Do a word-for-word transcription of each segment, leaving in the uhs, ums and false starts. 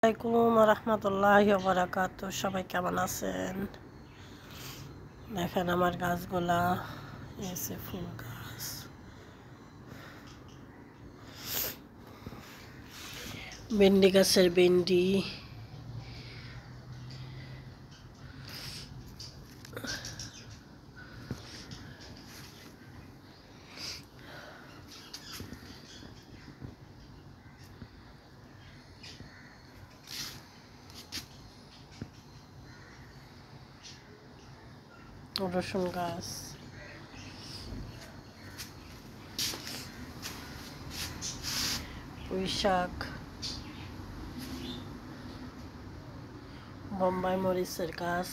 আসসালামু রাহমাতুল্লাহি ওয়া বারাকাতুহু। সবাই কেমন আছেন? দেখেন আমার গাছগুলা, এসে ফুল গাছ, ভেন্ডি গাছের ভেন্ডি, রসুন গাছ, পুঁই শাক, বোম্বাই মরিচের গাছ,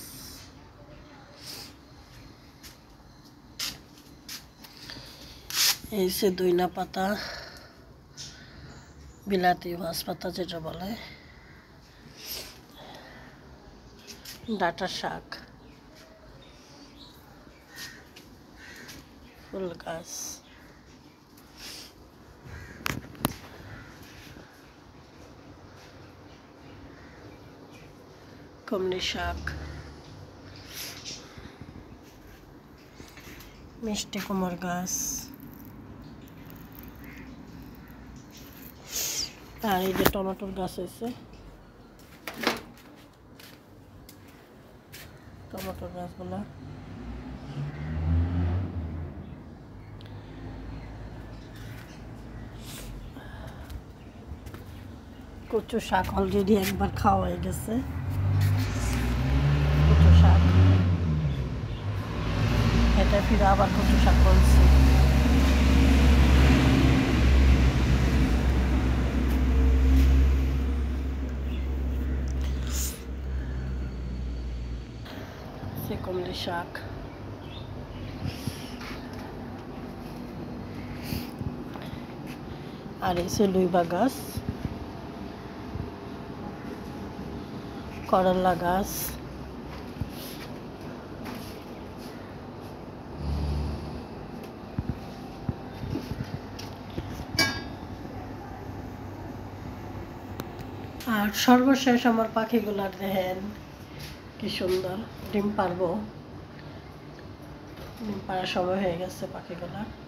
এই যে দইনা পাতা, বিলাতি ভাজ পাতা যেটা বলে, ডাঁটা শাক, ফুল গাছ, কমলি শাক, মিষ্টি কুমড় গাছ, আর এই যে টমেটোর গাছ হয়েছে, টমেটোর গাছগুলা, কচু শাক অলরেডি একবার খাওয়া হয়ে গেছে। কচু শাক, এটা ফিরে আবার কচু শাক বলছি। সে কমলি শাক, আর এই সে লুইবা গাছ, করলা গাছ, আর সর্বশেষ আমার পাখিগুলার দেখেন কি সুন্দর ডিম পারবো, ডিম পাড়ার সময় হয়ে গেছে পাখিগুলা।